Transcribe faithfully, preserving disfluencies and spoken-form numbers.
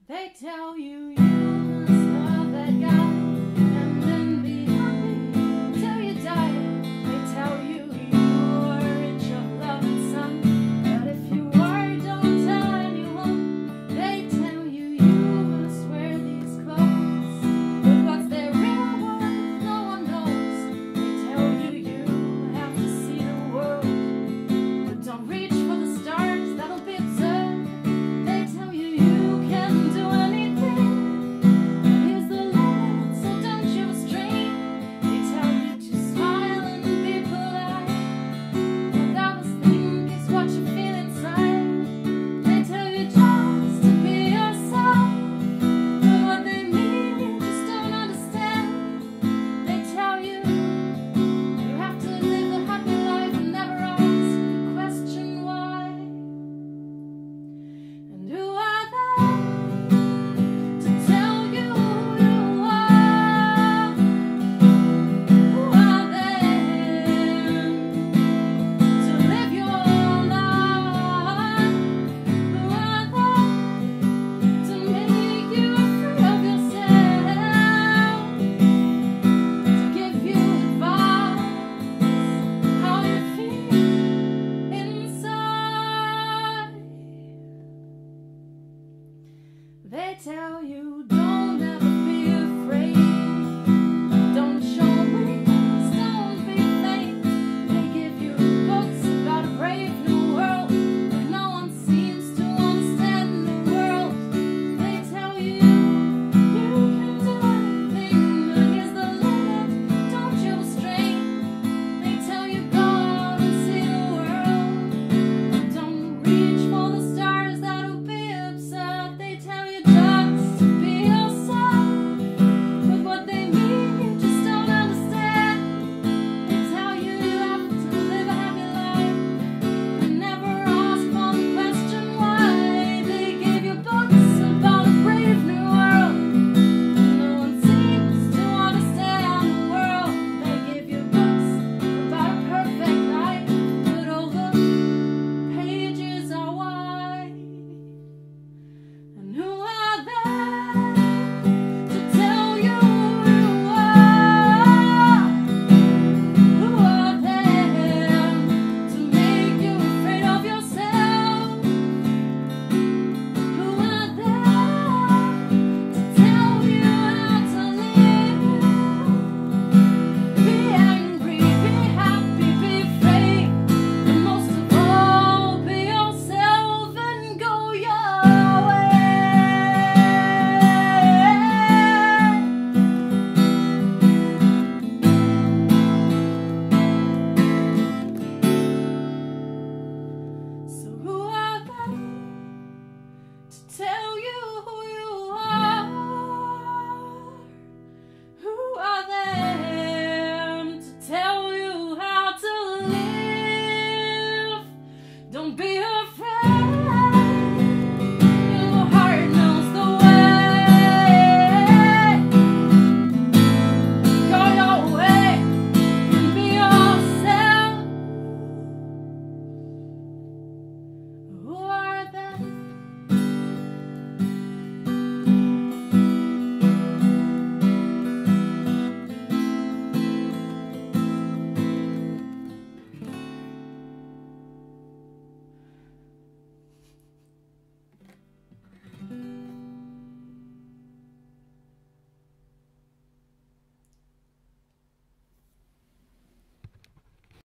They tell you you must love that guy and then be happy till you die. They tell you you're rich of love and sun, but if you are, don't tell anyone. They tell you you must wear these clothes, but what's their real worth no one knows. They tell you you have to see the world, but don't reach for the stars, that'll be absurd. They tell you you can do anything, but here's the limit, so don't you restrain. They tell you to smile and be polite, but that was think is what you feel inside. They tell you just to be yourself, but what they mean you just don't understand. They tell you you have to live a happy life and never ask the question why. And who are they to tell you who you are? Who are they to live your life? Who are they to make you free of yourself? To give you advice how you feel inside. They tell you don't